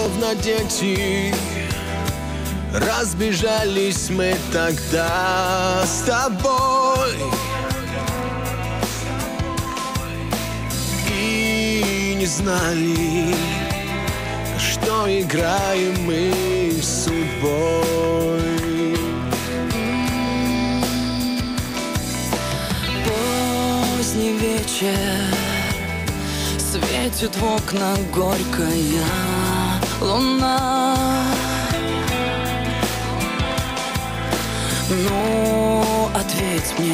Словно дети разбежались мы тогда с тобой, и не знали, что играем мы с судьбой. Поздний вечер, светит в окна горькая луна. Ну, ответь мне,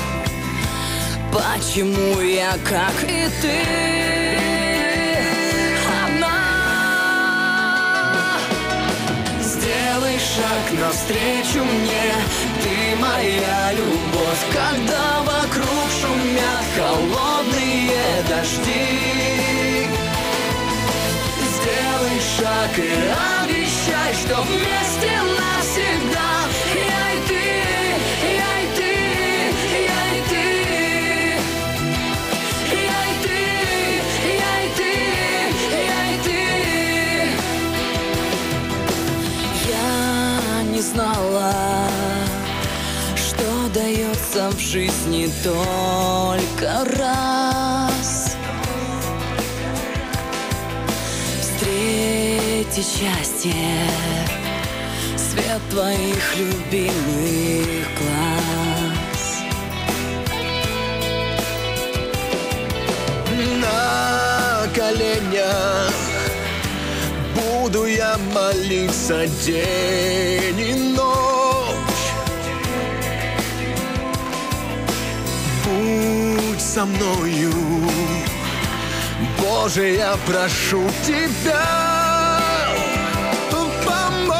почему я, как и ты, одна? Сделай шаг навстречу мне, ты моя любовь, когда вокруг шумят холодные дожди. Сделай шаг и обещай, что вместе навсегда. Я и ты, я и ты, я и ты, я и ты, я и ты, я и ты. Я не знала, что дается в жизни только раз. Встретить счастье, свет твоих любимых глаз. На коленях буду я молиться день и ночь. Будь со мною, Боже, я прошу тебя, помочь.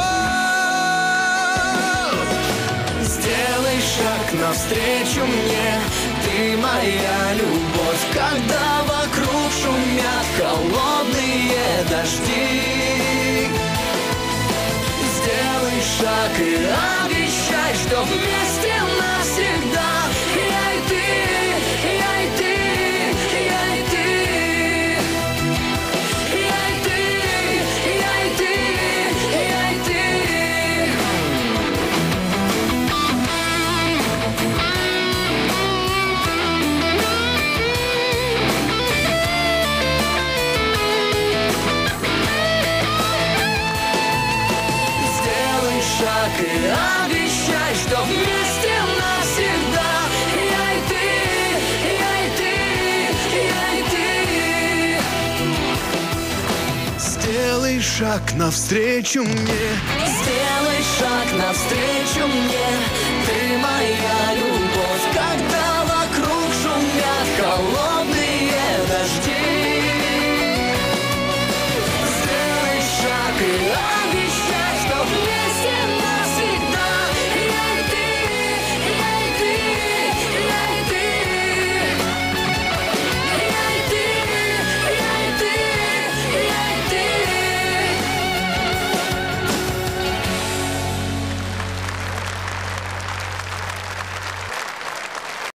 Сделай шаг навстречу мне, ты моя любовь, когда вокруг шумят холодные дожди. Сделай шаг и обещай, что вместе навсегда. Я и ты, я и ты, я и ты, я и ты, я и ты, я и ты. Сделай шаг и обещай, что вместе навсегда. Я и ты, я и ты, я и ты. Сделай шаг навстречу мне. Сделай шаг навстречу мне, ты моя любовь.